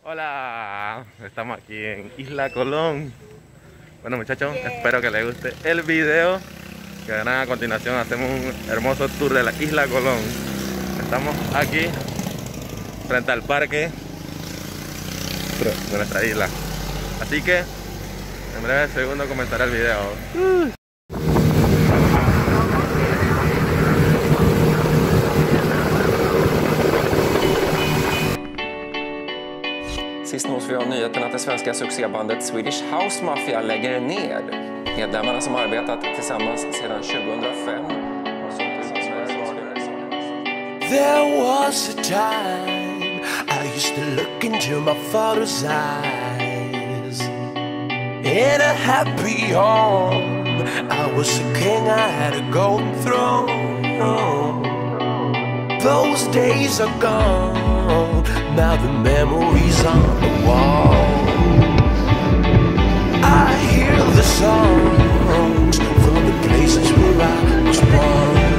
Hola, estamos aquí en Isla Colón. Bueno muchachos, espero que les guste el video, que verán a continuación. Hacemos un hermoso tour de la Isla Colón. Estamos aquí frente al parque de nuestra isla, así que en breve segundo comenzará el video. Sist nås vi av nyheten att det svenska succébandet Swedish House Mafia lägger ner. Medlemmarna som arbetat tillsammans sedan 2005. There was a time I used to look into my father's eyes. In a happy home, I was a king, I had a golden throne. Those days are gone, now the memories on the wall. I hear the songs from the places where I was born.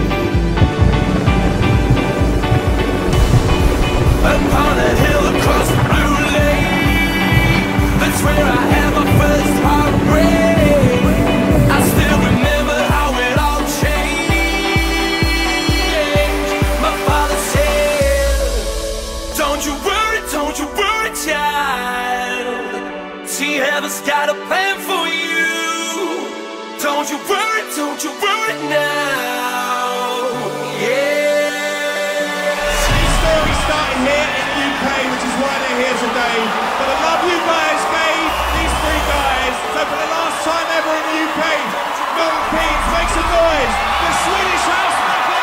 Upon a hill across the blue lake, that's where I had my first heartbreak. I still remember how it all changed. My father said, don't you worry, child. See, heaven's got a plan for you. Don't you worry now. Yeah. Starting here in the UK, which is why they're here today. For the love you guys gave these three guys. So for the last time ever in the UK, Milton Keynes, make some noise. The Swedish House Mafia.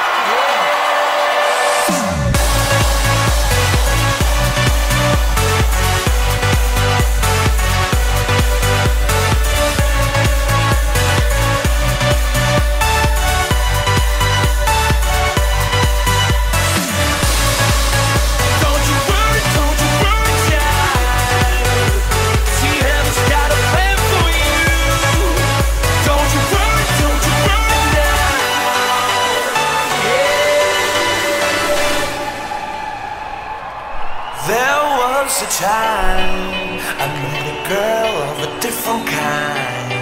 There was a time I met a girl of a different kind.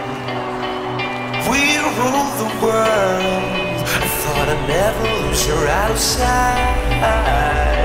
We ruled the world. I thought I'd never lose her outside.